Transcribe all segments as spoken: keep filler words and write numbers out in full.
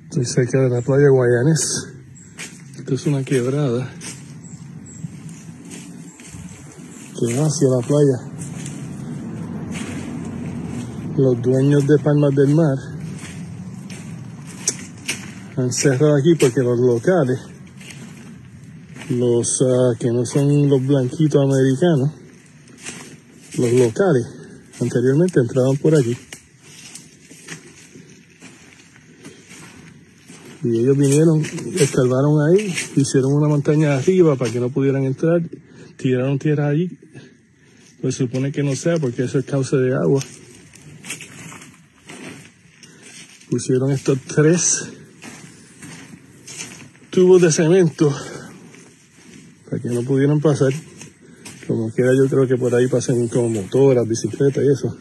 Estoy cerca de la playa Guayanés. Esto es una quebrada que va hacia la playa. Los dueños de Palmas del Mar han cerrado aquí porque los locales, los uh, que no son los blanquitos americanos, los locales anteriormente entraban por aquí. Y ellos vinieron, escarbaron ahí, hicieron una montaña arriba para que no pudieran entrar, tiraron tierra allí. Pues se supone que no sea porque eso es cauce de agua. Pusieron estos tres tubos de cemento para que no pudieran pasar. Como quiera, yo creo que por ahí pasan como motoras, bicicletas y eso.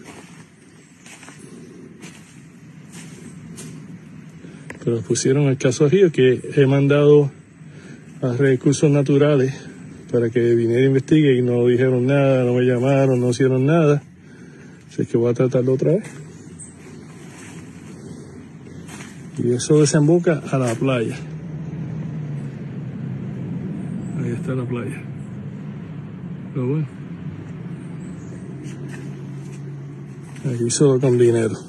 Pero pusieron el caso río, que he mandado a Recursos Naturales para que viniera a investigar y no dijeron nada, no me llamaron, no hicieron nada. Así que voy a tratarlo otra vez. Y eso desemboca a la playa. Ahí está la playa. Pero bueno, aquí solo con dinero.